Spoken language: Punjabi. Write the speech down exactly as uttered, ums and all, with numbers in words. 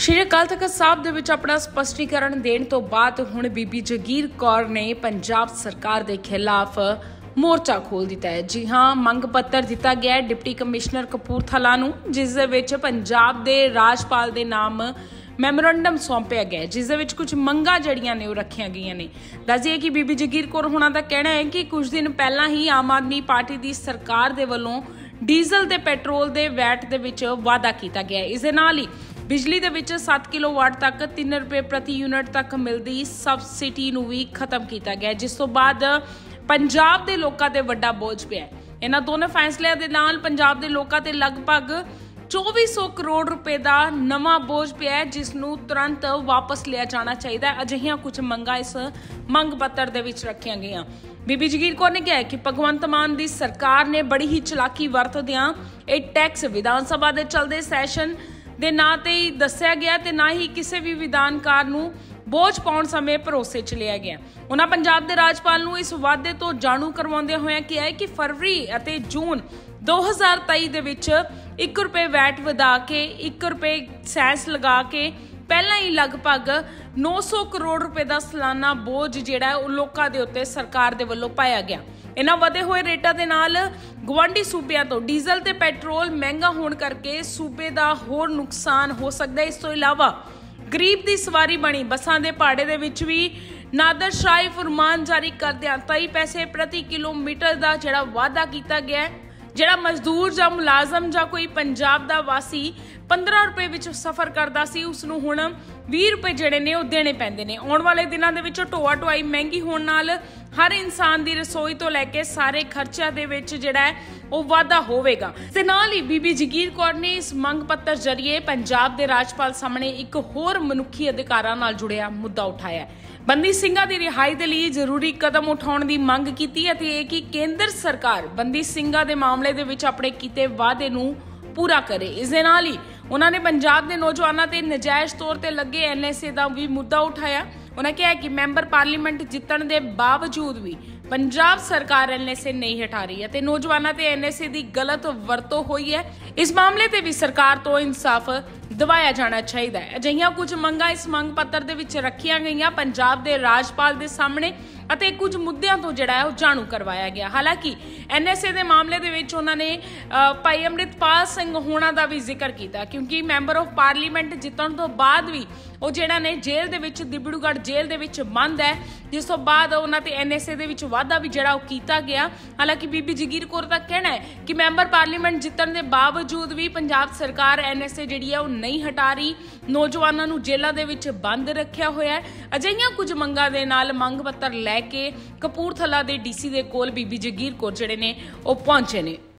ਸ਼੍ਰੀ ਅਕਾਲ ਤਖਤ ਸਾਹਿਬ ਦੇ ਵਿੱਚ ਆਪਣਾ ਸਪਸ਼ਟੀਕਰਨ ਦੇਣ ਤੋਂ ਬਾਅਦ ਹੁਣ ਬੀਬੀ ਜਗੀਰ ਕੌਰ ਨੇ ਪੰਜਾਬ ਸਰਕਾਰ ਦੇ ਖਿਲਾਫ ਮੋਰਚਾ ਖੋਲ ਦਿੱਤਾ ਹੈ। ਜੀ ਹਾਂ, ਮੰਗ ਪੱਤਰ ਦਿੱਤਾ ਗਿਆ ਹੈ ਡਿਪਟੀ ਕਮਿਸ਼ਨਰ ਕਪੂਰਥਲਾ ਨੂੰ, ਜਿਸ ਦੇ ਵਿੱਚ ਪੰਜਾਬ ਦੇ ਰਾਜਪਾਲ ਦੇ ਨਾਮ ਮੈਮੋਰੰਡਮ ਸੌਂਪਿਆ ਗਿਆ, ਜਿਸ ਦੇ ਵਿੱਚ ਕੁਝ ਮੰਗਾਂ ਜਿਹੜੀਆਂ ਨੇ ਉਹ ਰੱਖੀਆਂ ਗਈਆਂ ਨੇ। ਦੱਸੀਏ ਕਿ ਬੀਬੀ ਜਗੀਰ ਕੌਰ ਹੋਣਾ ਦਾ ਕਹਿਣਾ ਹੈ ਕਿ ਕੁਝ ਦਿਨ ਪਹਿਲਾਂ ਹੀ ਆਮ ਆਦਮੀ ਪਾਰਟੀ ਦੀ ਸਰਕਾਰ ਦੇ ਵੱਲੋਂ ਡੀਜ਼ਲ ਤੇ ਪੈਟਰੋਲ ਦੇ ਵੈਟ ਦੇ ਵਿੱਚ ਵਾਧਾ ਕੀਤਾ ਗਿਆ। ਇਸ ਦੇ ਨਾਲ ਹੀ ਬਿਜਲੀ ਦੇ ਵਿੱਚ ਸੱਤ ਕਿਲੋਵਾਟ ਤੱਕ ਤਿੰਨ ਰੁਪਏ ਪ੍ਰਤੀ ਯੂਨਿਟ ਤੱਕ ਮਿਲਦੀ ਸਬਸਿਡੀ ਨੂੰ ਵੀ ਖਤਮ ਕੀਤਾ ਗਿਆ, ਜਿਸ ਤੋਂ ਬਾਅਦ ਪੰਜਾਬ ਦੇ ਲੋਕਾਂ ਤੇ ਵੱਡਾ ਬੋਝ ਪਿਆ। ਇਹਨਾਂ ਦੋਨੇ ਫੈਸਲਿਆਂ ਦੇ ਨਾਲ ਪੰਜਾਬ ਦੇ ਲੋਕਾਂ ਤੇ ਲਗਭਗ ਚੌਵੀ ਸੌ ਕਰੋੜ ਰੁਪਏ ਦਾ ਨਵਾਂ ਬੋਝ ਪਿਆ, ਜਿਸ ਨੂੰ ਤੁਰੰਤ ਵਾਪਸ ਲਿਆ ਜਾਣਾ ਚਾਹੀਦਾ ਹੈ। ਅਜਿਹੀਆਂ ਕੁਝ ਮੰਗਾਂ ਇਸ ਮੰਗ ਪੱਤਰ ਦੇ ਵਿੱਚ ਰੱਖੀਆਂ ਗਈਆਂ। ਬੀਬੀ ਜਗੀਰ ਕੌਰ ਨੇ ਕਿਹਾ ਕਿ ਭਗਵੰਤ ਮਾਨ ਦੀ ਸਰਕਾਰ ਨੇ ਬੜੀ ਹੀ ਚਲਾਕੀ ਵਰਤਦਿਆਂ ਇਹ ਟੈਕਸ ਵਿਧਾਨ ਸਭਾ ਦੇ ਚੱਲਦੇ ਸੈਸ਼ਨ ਦੇ ਨਾਂ ਤੇ ਹੀ ਦੱਸਿਆ ਗਿਆ ਤੇ ਨਾ ਹੀ ਕਿਸੇ ਵੀ ਵਿਧਾਨਕਾਰ ਨੂੰ ਬੋਝ ਪਾਉਣ ਸਮੇਂ ਭਰੋਸੇ ਚ ਲਿਆ ਗਿਆ। ਉਹਨਾਂ ਪੰਜਾਬ ਦੇ ਰਾਜਪਾਲ ਨੂੰ ਇਸ ਵਾਅਦੇ ਤੋਂ ਜਾਣੂ ਕਰਵਾਉਂਦੇ ਹੋਏ ਕਿਹਾ ਹੈ ਕਿ ਫਰਵਰੀ ਅਤੇ ਜੂਨ ਦੋ ਹਜ਼ਾਰ ਤੇਈ ਦੇ ਵਿੱਚ ਇੱਕ ਰੁਪਏ ਵੈਟ ਵਧਾ ਕੇ ਇੱਕ ਰੁਪਏ ਸੈਸ ਲਗਾ ਕੇ ਪਹਿਲਾਂ ਹੀ ਲਗਭਗ ਨੌ ਸੌ ਕਰੋੜ ਰੁਪਏ ਦਾ ਸਾਲਾਨਾ ਬੋਝ ਜਿਹੜਾ ਉਹ ਲੋਕਾਂ ਦੇ ਉੱਤੇ ਸਰਕਾਰ ਦੇ ਵੱਲੋਂ ਪਾਇਆ ਗਿਆ। ਇਹਨਾਂ ਵਧੇ ਹੋਏ ਰੇਟਾਂ ਦੇ ਨਾਲ ਗੁਆਂਢੀ ਸੂਬਿਆਂ ਤੋਂ ਡੀਜ਼ਲ ਤੇ ਪੈਟਰੋਲ ਮਹਿੰਗਾ ਹੋਣ ਕਰਕੇ ਸੂਬੇ ਦਾ ਹੋਰ ਨੁਕਸਾਨ ਹੋ ਸਕਦਾ ਹੈ। ਇਸ ਤੋਂ ਇਲਾਵਾ ਗਰੀਬ ਦੀ ਸਵਾਰੀ ਬਣੀ ਬੱਸਾਂ ਦੇ ਭਾੜੇ ਦੇ ਵਿੱਚ ਵੀ ਨਾਦਰਸ਼ਾਹੀ ਫਰਮਾਨ ਜਾਰੀ ਕਰਦਿਆਂ ਤੇਈ ਪੈਸੇ ਪ੍ਰਤੀ ਕਿਲੋਮੀਟਰ ਦਾ ਜਿਹੜਾ ਵਾਅਦਾ ਕੀਤਾ ਗਿਆ, ਜਿਹੜਾ ਮਜ਼ਦੂਰ ਜਾਂ ਮੁਲਾਜ਼ਮ ਜਾਂ ਕੋਈ ਪੰਜਾਬ ਦਾ ਵਾਸੀ ਪੰਦਰਾਂ ਰੁਪਏ ਵਿੱਚ ਸਫ਼ਰ ਕਰਦਾ ਸੀ, ਉਸ ਨੂੰ ਹੁਣ ਵੀਹ ਰੁਪਏ ਜਿਹੜੇ ਨੇ ਉਹ ਦੇਣੇ ਪੈਂਦੇ ਨੇ। ਆਉਣ ਵਾਲੇ ਦਿਨਾਂ ਦੇ ਵਿੱਚ ਢੋਆ ਢੁਆਈ ਮਹਿੰਗੀ ਹੋਣ ਨਾਲ ਹਰ ਇਨਸਾਨ ਦੀ ਰਸੋਈ ਤੋਂ ਲੈ ਕੇ ਸਾਰੇ ਖਰਚਿਆਂ ਦੇ ਵਿੱਚ ਜਿਹੜਾ ਹੈ ਉਹ ਵਾਧਾ ਹੋਵੇਗਾ। ਤੇ ਨਾਲ ਹੀ ਬੀਬੀ ਜਗੀਰ ਕੌਰ ਨੇ ਇਸ ਮੰਗ ਪੱਤਰ ਜ਼ਰੀਏ ਪੰਜਾਬ ਦੇ ਰਾਜਪਾਲ ਸਾਹਮਣੇ ਇੱਕ ਹੋਰ ਮਨੁੱਖੀ ਅਧਿਕਾਰਾਂ ਨਾਲ ਜੁੜਿਆ ਮੁੱਦਾ ਉਠਾਇਆ। ਬੰਦੀ ਸਿੰਘਾਂ ਦੀ ਰਿਹਾਈ ਦੇ ਲਈ ਜ਼ਰੂਰੀ ਕਦਮ ਉਠਾਉਣ ਦੀ ਮੰਗ ਕੀਤੀ ਅਤੇ ਇਹ ਕਿ ਕੇਂਦਰ ਸਰਕਾਰ ਬੰਦੀ ਸਿੰਘਾਂ ਦੇ ਮਾਮਲੇ ਦੇ ਵਿੱਚ ਆਪਣੇ ਕੀਤੇ ਵਾਅਦੇ ਨੂੰ ਪੂਰਾ ਕਰੇ। ਇਸ ਦੇ ਨਾਲ ਹੀ ਉਹਨਾਂ ਨੇ ਪੰਜਾਬ ਦੇ ਨੌਜਵਾਨਾਂ ਤੇ ਨਜਾਇਜ਼ ਤੌਰ ਤੇ ਲੱਗੇ ਐਨ ਐਸ ਏ ਦਾ ਵੀ ਮੁੱਦਾ ਉਠਾਇਆ। ਉਹਨਾਂ ਕਿਹਾ ਕਿ ਮੈਂਬਰ ਪਾਰਲੀਮੈਂਟ ਜਿੱਤਣ ਦੇ ਬਾਵਜੂਦ ਵੀ ਪੰਜਾਬ ਸਰਕਾਰ ਐਨ ਐਸ ਏ ਨਹੀਂ ਹਟਾ ਰਹੀ ਹੈ ਤੇ ਨੌਜਵਾਨਾਂ ਤੇ ਐਨ ਐਸ ਏ ਦੀ ਗਲਤ ਵਰਤੋਂ ਹੋਈ ਹੈ। ਇਸ ਮਾਮਲੇ ਤੇ ਵੀ ਸਰਕਾਰ ਤੋਂ ਇਨਸਾਫ ਦਿਵਾਇਆ ਜਾਣਾ ਚਾਹੀਦਾ ਹੈ। ਅਜਿਹੀਆਂ ਕੁਝ ਮੰਗਾਂ ਇਸ ਮੰਗ ਪੱਤਰ ਦੇ ਵਿੱਚ ਰੱਖੀਆਂ ਗਈਆਂ ਪੰਜਾਬ ਦੇ ਰਾਜਪਾਲ ਦੇ ਸਾਹਮਣੇ ਅਤੇ ਕੁਝ ਮੁੱਦਿਆਂ ਤੋਂ ਜਿਹੜਾ ਹੈ ਉਹ ਜਾਣੂ ਕਰਵਾਇਆ ਗਿਆ। ਹਾਲਾਂਕਿ ਐਨ ਐਸ ਏ ਦੇ ਮਾਮਲੇ ਦੇ ਵਿੱਚ ਉਹਨਾਂ ਨੇ ਭਾਈ ਅੰਮ੍ਰਿਤਪਾਲ ਸਿੰਘ ਹੋਣਾ ਦਾ ਵੀ ਜ਼ਿਕਰ ਕੀਤਾ, ਕਿਉਂਕਿ ਮੈਂਬਰ ਆਫ ਪਾਰਲੀਮੈਂਟ ਜਿੱਤਣ ਤੋਂ ਬਾਅਦ ਵੀ ਉਹ ਜਿਹੜਾ ਨੇ ਜੇਲ੍ਹ ਦੇ ਵਿੱਚ ਦਿਬੜੂਗੜ੍ਹ ਜੇਲ੍ਹ ਦੇ ਵਿੱਚ ਬੰਦ ਹੈ, ਜਿਸ ਤੋਂ ਬਾਅਦ ਉਹਨਾਂ ਤੇ ਐਨ ਐਸ ਏ ਦੇ ਵਿੱਚ ਵਾਧਾ ਵੀ ਜਿਹੜਾ ਉਹ ਕੀਤਾ ਗਿਆ। ਹਾਲਾਂਕਿ ਬੀਬੀ ਜਗੀਰ ਕੌਰ ਦਾ ਕਹਿਣਾ ਹੈ ਕਿ ਮੈਂਬਰ ਪਾਰਲੀਮੈਂਟ ਜਿੱਤਣ ਦੇ ਬਾਵਜੂਦ ਵੀ ਪੰਜਾਬ ਸਰਕਾਰ ਐਨ ਐਸ ਏ ਜਿਹੜੀ ਹੈ ਉਹ ਨਹੀਂ ਹਟਾ ਰਹੀ, ਨੌਜਵਾਨਾਂ ਨੂੰ ਜੇਲ੍ਹਾਂ ਦੇ ਵਿੱਚ ਬੰਦ ਰੱਖਿਆ ਹੋਇਆ ਹੈ। ਅਜਿਹੀਆਂ ਕੁਝ ਮੰਗਾਂ ਦੇ ਨਾਲ ਮੰਗ ਪੱਤਰ ਲੈ ਕੇ ਕਪੂਰਥਲਾ ਦੇ ਡੀ ਸੀ ਦੇ ਕੋਲ ਬੀਬੀ ਜਗੀਰ ਕੌਰ ਜਿਹੜੇ ਨੇ ਉਹ ਪਹੁੰਚੇ ਨੇ।